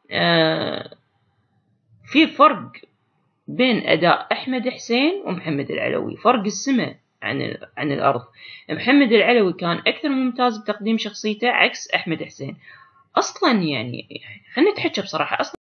في فرق بين أداء أحمد حسين ومحمد العلوي، فرق السماء عن الأرض. محمد العلوي كان أكثر ممتاز بتقديم شخصيته عكس أحمد حسين. أصلا يعني خلينا نتحكى بصراحة، أصلا